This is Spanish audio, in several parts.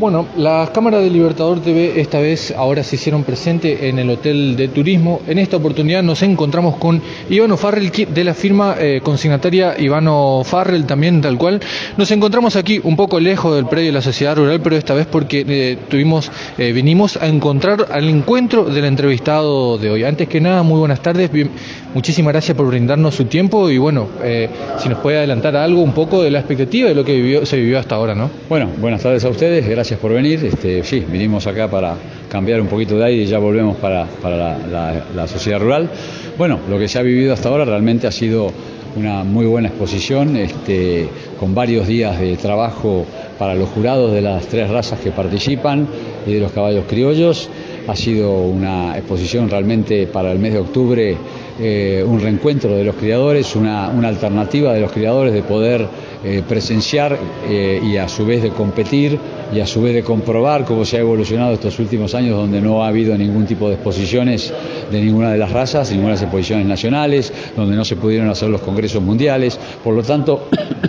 Bueno, las cámaras de Libertador TV esta vez ahora se hicieron presente en el Hotel de Turismo. En esta oportunidad nos encontramos con Ivano Farrell de la firma consignataria Ivano Farrell también tal cual. Nos encontramos aquí un poco lejos del predio de la Sociedad Rural, pero esta vez porque vinimos a encontrar al encuentro del entrevistado de hoy. Antes que nada, muy buenas tardes, muchísimas gracias por brindarnos su tiempo y bueno, si nos puede adelantar algo un poco de la expectativa de lo que se vivió hasta ahora, ¿no? Bueno, buenas tardes a ustedes, gracias por venir. Sí, vinimos acá para cambiar un poquito de aire y ya volvemos para la sociedad rural. Bueno, lo que se ha vivido hasta ahora realmente ha sido una muy buena exposición, con varios días de trabajo para los jurados de las 3 razas que participan y de los caballos criollos. Ha sido una exposición realmente para el mes de octubre, un reencuentro de los criadores, una alternativa de los criadores de poder presenciar y a su vez de competir y a su vez de comprobar cómo se ha evolucionado estos últimos años, donde no ha habido ningún tipo de exposiciones de ninguna de las razas, ninguna de las exposiciones nacionales, donde no se pudieron hacer los congresos mundiales. Por lo tanto,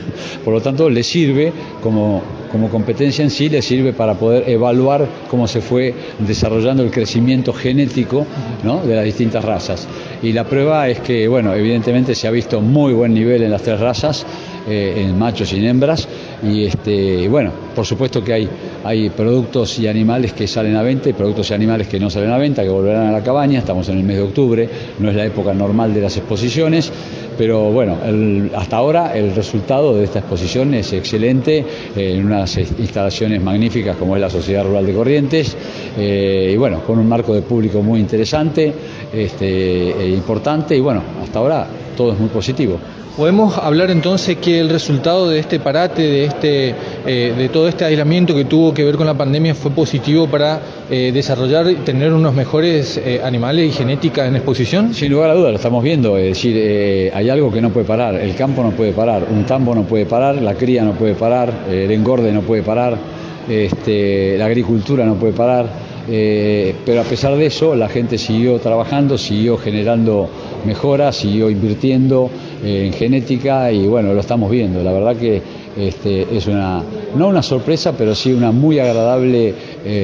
le sirve como competencia en sí, le sirve para poder evaluar cómo se fue desarrollando el crecimiento genético, ¿no?, de las distintas razas. Y la prueba es que, bueno, evidentemente se ha visto muy buen nivel en las 3 razas, en machos y en hembras, y bueno, por supuesto que hay productos y animales que salen a venta y productos y animales que no salen a venta, que volverán a la cabaña. Estamos en el mes de octubre, no es la época normal de las exposiciones, pero bueno, hasta ahora el resultado de esta exposición es excelente, en unas instalaciones magníficas como es la Sociedad Rural de Corrientes, y bueno, con un marco de público muy interesante, importante, y bueno, hasta ahora todo es muy positivo. ¿Podemos hablar entonces que el resultado de este parate, de todo este aislamiento que tuvo que ver con la pandemia fue positivo para desarrollar y tener unos mejores animales y genética en exposición? Sin lugar a dudas, lo estamos viendo, es decir, hay algo que no puede parar, el campo no puede parar, un tambo no puede parar, la cría no puede parar, el engorde no puede parar, la agricultura no puede parar. Pero a pesar de eso, la gente siguió trabajando, siguió generando mejoras, siguió invirtiendo en genética y bueno, lo estamos viendo. La verdad que es no una sorpresa, pero sí una muy agradable,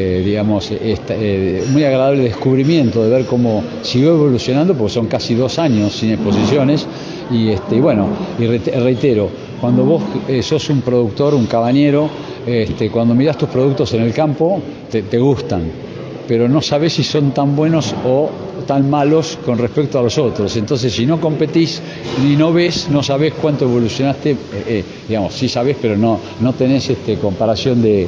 muy agradable descubrimiento de ver cómo siguió evolucionando, porque son casi 2 años sin exposiciones. Y bueno, y reitero, cuando vos sos un productor, un cabañero, cuando mirás tus productos en el campo, te gustan, pero no sabés si son tan buenos o tan malos con respecto a los otros. Entonces, si no competís ni no ves, no sabés cuánto evolucionaste, sí sabés, pero no tenés comparación de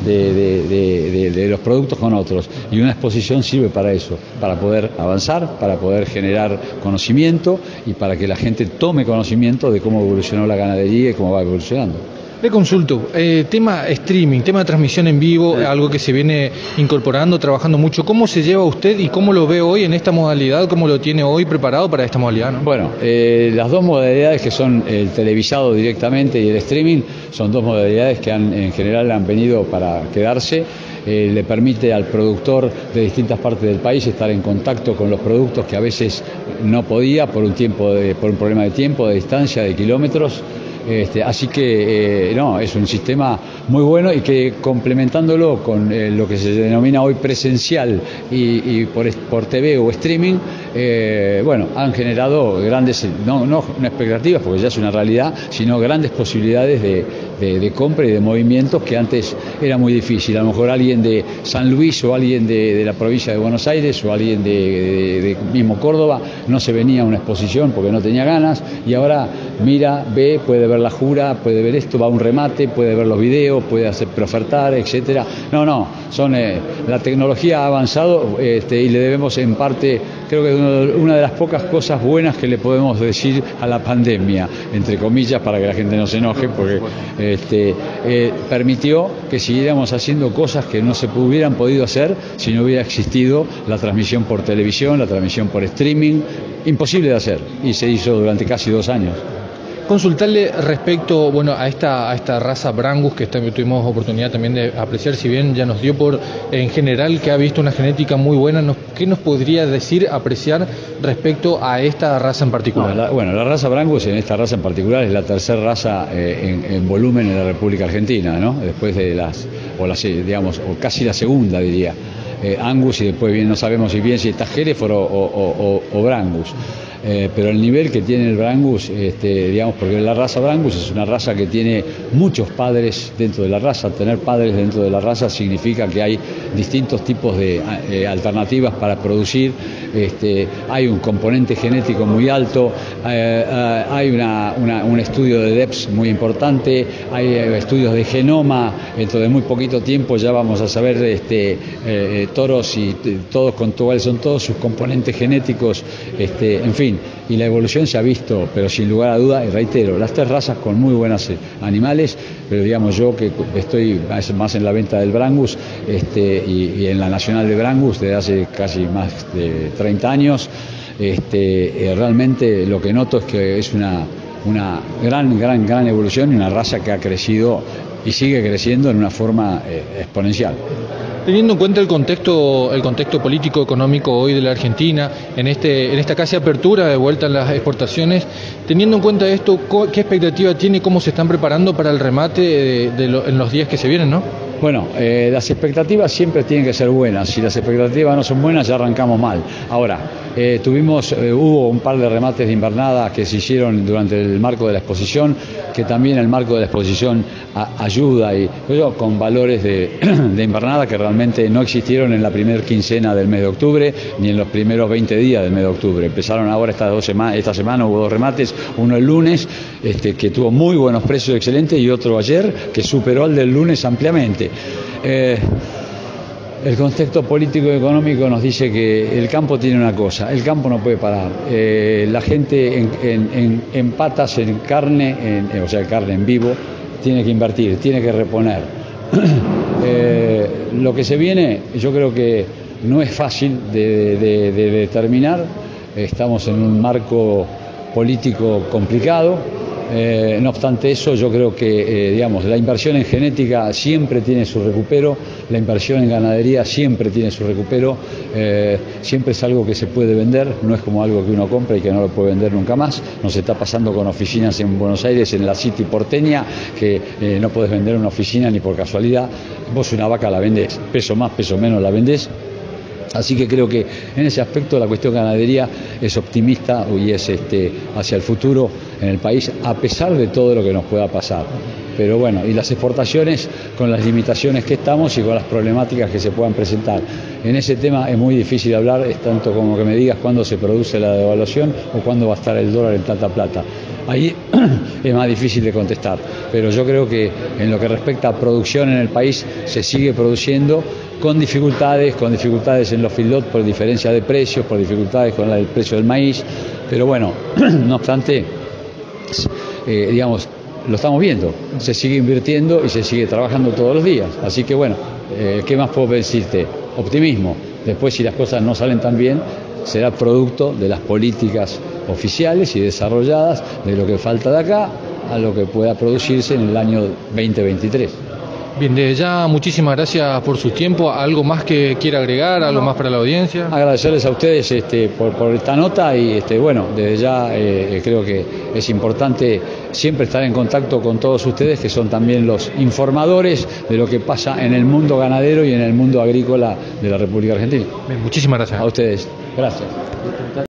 los productos con otros. Y una exposición sirve para eso, para poder avanzar, para poder generar conocimiento y para que la gente tome conocimiento de cómo evolucionó la ganadería y cómo va evolucionando. Le consulto, tema streaming, tema de transmisión en vivo, algo que se viene incorporando, trabajando mucho. ¿Cómo se lleva usted y cómo lo ve hoy en esta modalidad? ¿Cómo lo tiene hoy preparado para esta modalidad, ¿no? Bueno, las 2 modalidades que son el televisado directamente y el streaming son 2 modalidades que en general han venido para quedarse. Le permite al productor de distintas partes del país estar en contacto con los productos que a veces no podía por un problema de tiempo, de distancia, de kilómetros. Así que es un sistema muy bueno y que complementándolo con lo que se denomina hoy presencial y por TV o streaming, han generado grandes, no expectativas porque ya es una realidad, sino grandes posibilidades de compra y de movimientos que antes era muy difícil. A lo mejor alguien de San Luis o alguien de la provincia de Buenos Aires o alguien de mismo Córdoba no se venía a una exposición porque no tenía ganas, y ahora mira, ve, puede ver la jura, puede ver esto, va a un remate, puede ver los videos, puede hacer preofertar, etcétera. La tecnología ha avanzado y le debemos en parte, creo que una de las pocas cosas buenas que le podemos decir a la pandemia, entre comillas, para que la gente no se enoje, porque permitió que siguiéramos haciendo cosas que no se hubieran podido hacer si no hubiera existido la transmisión por televisión, la transmisión por streaming, imposible de hacer, y se hizo durante casi 2 años. Consultarle respecto, bueno, a esta raza Brangus que tuvimos oportunidad también de apreciar, si bien ya nos dio por en general que ha visto una genética muy buena, ¿qué nos podría decir, apreciar respecto a esta raza en particular? No, la raza Brangus, en esta raza en particular, es la tercera raza en volumen en la República Argentina, ¿no? Después de o casi la segunda, diría. Angus, y después bien no sabemos si está Hereford o Brangus. Pero el nivel que tiene el Brangus, porque la raza Brangus es una raza que tiene muchos padres dentro de la raza. Tener padres dentro de la raza significa que hay distintos tipos de alternativas para producir. Hay un componente genético muy alto, hay un estudio de DEPS muy importante, hay estudios de genoma. Dentro de muy poquito tiempo ya vamos a saber toros y todos cuáles son todos sus componentes genéticos, en fin. Y la evolución se ha visto, pero sin lugar a duda, y reitero, las tres razas con muy buenos animales, pero digamos yo que estoy más en la venta del Brangus y en la nacional de Brangus desde hace casi más de 30 años, realmente lo que noto es que es una gran evolución y una raza que ha crecido y sigue creciendo en una forma exponencial. Teniendo en cuenta el contexto político económico hoy de la Argentina, en esta casi apertura de vuelta a las exportaciones, teniendo en cuenta esto, ¿qué expectativa tiene y cómo se están preparando para el remate en los días que se vienen, no? Bueno, las expectativas siempre tienen que ser buenas. Si las expectativas no son buenas, ya arrancamos mal. Ahora, hubo un par de remates de invernada que se hicieron durante el marco de la exposición, que también el marco de la exposición ayuda, con valores de invernada que realmente no existieron en la primera quincena del mes de octubre, ni en los primeros 20 días del mes de octubre. Empezaron ahora esta semana hubo dos remates, uno el lunes, que tuvo muy buenos precios, excelentes, y otro ayer, que superó al del lunes ampliamente. El contexto político y económico nos dice que el campo tiene una cosa: el campo no puede parar. La gente en patas, en carne, carne en vivo, tiene que invertir, tiene que reponer. Lo que se viene, yo creo que no es fácil de determinar. Estamos en un marco político complicado. No obstante eso, yo creo que la inversión en genética siempre tiene su recupero, la inversión en ganadería siempre tiene su recupero, siempre es algo que se puede vender, no es como algo que uno compra y que no lo puede vender nunca más. Nos está pasando con oficinas en Buenos Aires, en la City porteña, que no podés vender una oficina ni por casualidad. Vos una vaca la vendés, peso más, peso menos la vendés. Así que creo que en ese aspecto la cuestión ganadería es optimista y es hacia el futuro en el país, a pesar de todo lo que nos pueda pasar. Pero bueno, y las exportaciones con las limitaciones que estamos y con las problemáticas que se puedan presentar. En ese tema es muy difícil hablar, es tanto como que me digas cuándo se produce la devaluación o cuándo va a estar el dólar en tanta plata. Ahí es más difícil de contestar, pero yo creo que en lo que respecta a producción en el país se sigue produciendo con dificultades en los feedlots por diferencia de precios, por dificultades con el precio del maíz, pero bueno, no obstante, lo estamos viendo, se sigue invirtiendo y se sigue trabajando todos los días, así que bueno, ¿qué más puedo decirte? Optimismo. Después, si las cosas no salen tan bien, será producto de las políticas oficiales y desarrolladas, de lo que falta de acá a lo que pueda producirse en el año 2023. Bien, desde ya muchísimas gracias por su tiempo. ¿Algo más que quiera agregar? ¿Algo más para la audiencia? Agradecerles a ustedes por esta nota y desde ya creo que es importante siempre estar en contacto con todos ustedes, que son también los informadores de lo que pasa en el mundo ganadero y en el mundo agrícola de la República Argentina. Bien, muchísimas gracias. A ustedes. Gracias.